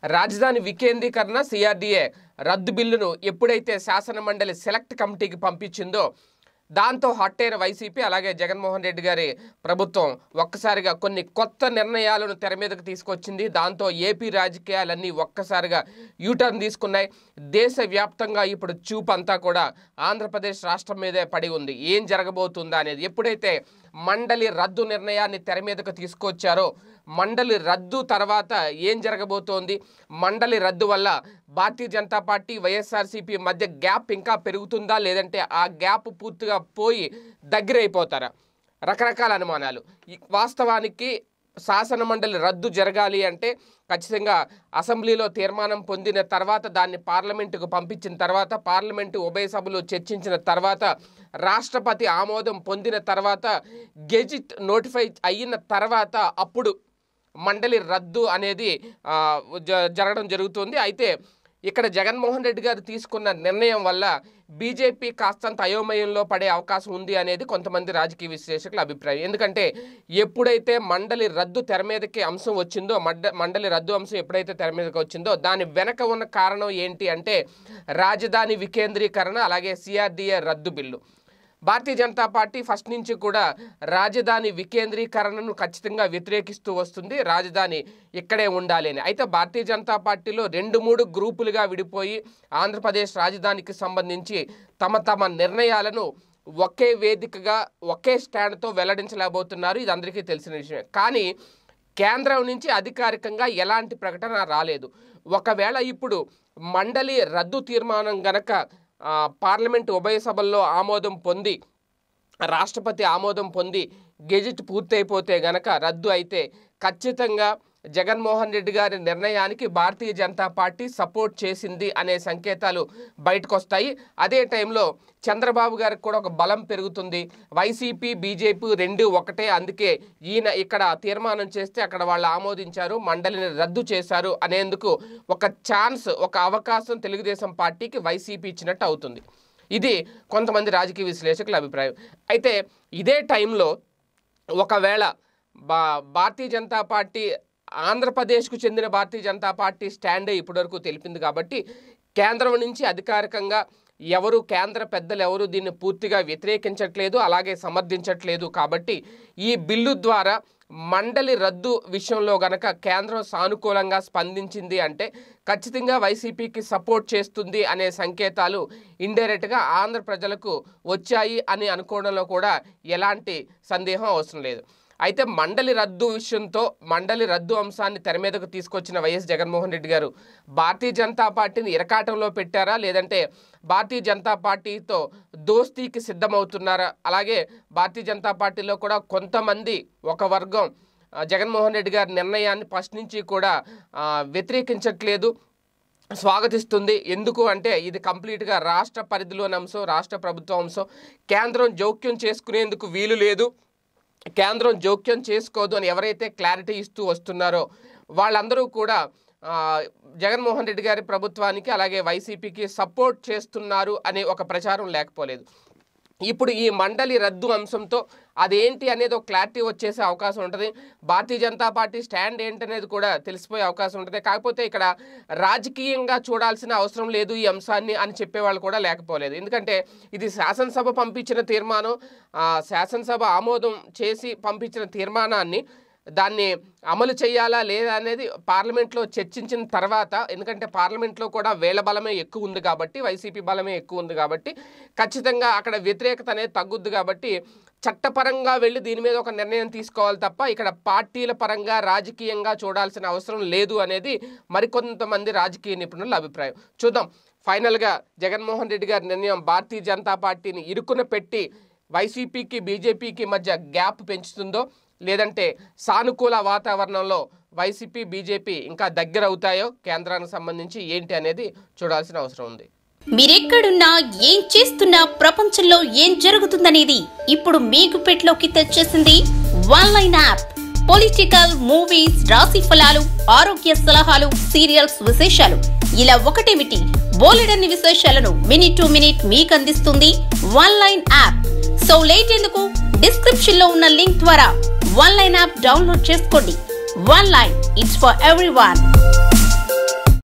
రాజధాని వికేంద్రీకరణ సిఆర్డీఏ రద్దు బిల్లును ఎప్పుడైతే శాసనమండలి సెలెక్ట్ కమిటీకి పంపించిందో దాంతో హాట్ అయిన వైసీపీ అలాగే జగన్మోహన్ రెడ్డి గారి ప్రభుత్వం ఒక్కసారిగా కొన్ని కొత్త నిర్ణయాలను తెర మీదకు తీసుకొచ్చింది. దాంతో ఏపీ రాజకీయాలన్నీ ఒక్కసారిగా యూటర్న్ తీసుకున్నాయి. దేశవ్యాప్తంగా ఇప్పుడు చూపంతా కూడా ఆంధ్రప్రదేశ్ రాష్ట్రం మీదే పడి ఉంది. ఏం జరగబోతుందా అనేది. ఎప్పుడైతే మండలి రద్దు నిర్ణయాన్ని తెర మీదకు తీసుకొచ్చారో మండలి రద్దు తర్వాత ఏం జరగబోతోంది, మండలి రద్దు వల్ల భారతీయ జనతా పార్టీ వైఎస్ఆర్సీపీ మధ్య గ్యాప్ ఇంకా పెరుగుతుందా, లేదంటే ఆ గ్యాప్ పూర్తిగా పోయి దగ్గరైపోతారా, రకరకాల అనుమానాలు. వాస్తవానికి శాసనమండలి రద్దు జరగాలి అంటే ఖచ్చితంగా అసెంబ్లీలో తీర్మానం పొందిన తర్వాత దాన్ని పార్లమెంటుకు పంపించిన తర్వాత పార్లమెంటు ఉభయ సభలు చర్చించిన తర్వాత రాష్ట్రపతి ఆమోదం పొందిన తర్వాత గెజిట్ నోటిఫై అయిన తర్వాత అప్పుడు మండలి రద్దు అనేది జరగడం జరుగుతుంది. అయితే ఇక్కడ జగన్మోహన్ రెడ్డి గారు తీసుకున్న నిర్ణయం వల్ల బీజేపీ కాస్తంత అయోమయంలో పడే అవకాశం ఉంది అనేది కొంతమంది రాజకీయ విశ్లేషకుల అభిప్రాయం. ఎందుకంటే ఎప్పుడైతే మండలి రద్దు తెర మీదకి అంశం వచ్చిందో మండలి రద్దు అంశం ఎప్పుడైతే తెర మీదకి వచ్చిందో దాని వెనక ఉన్న కారణం ఏంటి అంటే రాజధాని వికేంద్రీకరణ అలాగే సిఆర్డీఏ రద్దు bill. Bharatiya Janata party first నుంచి కూడా రాజధాని వికేంద్రీకరణను ఖచ్చితంగా వ్యతిరేకిస్తూ వస్తుంది. రాజధాని ఇక్కడే ఉండాలి అని. అయితే భారతీయ జనతా పార్టీలో 2-3 గ్రూపులుగా విడిపోయి ఆంధ్రప్రదేశ్ రాజధానికి సంబంధించి తమ నిర్ణయాలను ఒకే వేదికగా ఒకే స్టాండ్తో వెల్లడించలేకపోతున్నారు. ఇది అందరికీ తెలిసిన విషయమే. కానీ కేంద్రం నుంచి అధికారికంగా ఎలాంటి ప్రకటన రాలేదు. ఒకవేళ ఇప్పుడు మండలి రద్దు తీర్మానం గనక పార్లమెంట్ ఉభయ సభల్లో ఆమోదం పొంది రాష్ట్రపతి ఆమోదం పొంది గెజిట్ పూర్తయిపోతే గనక రద్దు అయితే ఖచ్చితంగా జగన్మోహన్ రెడ్డి గారి నిర్ణయానికి భారతీయ జనతా పార్టీ సపోర్ట్ చేసింది అనే సంకేతాలు బయటకు వస్తాయి. అదే టైంలో చంద్రబాబు గారికి కూడా ఒక బలం పెరుగుతుంది. వైసీపీ బీజేపీ రెండు ఒకటే, అందుకే ఈయన ఇక్కడ తీర్మానం చేస్తే అక్కడ వాళ్ళు ఆమోదించారు, మండలిని రద్దు చేశారు అనేందుకు ఒక ఛాన్స్, ఒక అవకాశం తెలుగుదేశం పార్టీకి వైసీపీ ఇచ్చినట్టు అవుతుంది. ఇది కొంతమంది రాజకీయ విశ్లేషకుల అభిప్రాయం. అయితే ఇదే టైంలో ఒకవేళ భారతీయ జనతా పార్టీ ఆంధ్రప్రదేశ్కు చెందిన భారతీయ జనతా పార్టీ స్టాండే ఇప్పటివరకు తెలిపింది కాబట్టి కేంద్రం నుంచి అధికారికంగా కేంద్ర పెద్దలు ఎవరు దీన్ని పూర్తిగా వ్యతిరేకించట్లేదు, అలాగే సమర్థించట్లేదు. కాబట్టి ఈ బిల్లు ద్వారా మండలి రద్దు విషయంలో గనక కేంద్రం సానుకూలంగా స్పందించింది అంటే ఖచ్చితంగా వైసీపీకి సపోర్ట్ చేస్తుంది అనే సంకేతాలు ఇండైరెక్ట్గా ఆంధ్ర ప్రజలకు వచ్చాయి అని అనుకోవడంలో కూడా ఎలాంటి సందేహం అవసరం లేదు. అయితే మండలి రద్దు విషయంతో మండలి రద్దు అంశాన్ని తెర మీదకు తీసుకొచ్చిన వైఎస్ జగన్మోహన్ రెడ్డి గారు భారతీయ జనతా పార్టీని ఇరకాటంలో పెట్టారా, లేదంటే భారతీయ జనతా పార్టీతో దోస్తీకి సిద్ధమవుతున్నారా? అలాగే భారతీయ జనతా పార్టీలో కూడా కొంతమంది ఒక వర్గం జగన్మోహన్ రెడ్డి గారి నిర్ణయాన్ని ఫస్ట్ నుంచి కూడా వ్యతిరేకించట్లేదు, స్వాగతిస్తుంది. ఎందుకు అంటే ఇది కంప్లీట్గా రాష్ట్ర పరిధిలోని అంశం, రాష్ట్ర ప్రభుత్వం అంశం, కేంద్రం జోక్యం చేసుకునేందుకు వీలు లేదు, కేంద్రం జోక్యం చేసుకోదు అని ఎవరైతే క్లారిటీ ఇస్తూ వస్తున్నారో వాళ్ళందరూ కూడా జగన్మోహన్ రెడ్డి గారి ప్రభుత్వానికి అలాగే వైసీపీకి సపోర్ట్ చేస్తున్నారు అనే ఒక ప్రచారం లేకపోలేదు. ఇప్పుడు ఈ మండలి రద్దు అంశంతో అదేంటి అనేది ఒక క్లారిటీ వచ్చేసే అవకాశం ఉంటుంది. భారతీయ జనతా పార్టీ స్టాండ్ ఏంటనేది కూడా తెలిసిపోయే అవకాశం ఉంటుంది. కాకపోతే ఇక్కడ రాజకీయంగా చూడాల్సిన అవసరం లేదు ఈ అంశాన్ని అని చెప్పేవాళ్ళు కూడా లేకపోలేదు. ఎందుకంటే ఇది శాసనసభ పంపించిన తీర్మానం, శాసనసభ ఆమోదం చేసి పంపించిన తీర్మానాన్ని దాన్ని అమలు చేయాలా లేదా అనేది పార్లమెంట్లో చర్చించిన తర్వాత, ఎందుకంటే పార్లమెంట్లో కూడా వేల బలమే ఎక్కువ ఉంది కాబట్టి, వైసీపీ బలమే ఎక్కువ ఉంది కాబట్టి ఖచ్చితంగా అక్కడ వ్యతిరేకత అనేది తగ్గుద్ది. కాబట్టి చట్టపరంగా వెళ్ళి దీని మీద ఒక నిర్ణయం తీసుకోవాలి తప్ప ఇక్కడ పార్టీల పరంగా రాజకీయంగా చూడాల్సిన అవసరం లేదు అనేది మరికొంతమంది రాజకీయ నిపుణుల అభిప్రాయం. చూద్దాం ఫైనల్గా జగన్మోహన్ రెడ్డి గారి నిర్ణయం భారతీయ జనతా పార్టీని ఇరుకున పెట్టి వైసీపీకి బీజేపీకి మధ్య గ్యాప్ పెంచుతుందో, లేదంటే సానుకూల వాతావరణంలో వైసీపీ బీజేపీ ఇంకా దగ్గర అవుతాయో కేంద్రానికి సంబంధించి ఏంటి అనేది చూడాల్సిన అవసరం ఉంది. మీరెక్కడున్నా ఏం చేస్తున్నా ప్రపంచంలో ఏం జరుగుతుందనేది ఇప్పుడు మీకు పెట్లోకి తెచ్చేసింది ఆన్లైన్ యాప్. పొలిటికల్, మూవీస్, రాశి ఫలాలు, ఆరోగ్య సలహాలు, సీరియల్స్ విశేషాలు ఇలా ఒకటేమిటి బోలెడన్ని విశేషాలను మినిట్ టు మినిట్ మీకు అందిస్తుంది ఆన్లైన్ యాప్. సో లేట్ ఎందుకు, డిస్క్రిప్షన్ లో ఉన్న లింక్ ద్వారా ఆన్లైన్ యాప్ డౌన్లోడ్ చేసుకోండి. Online, it's for everyone.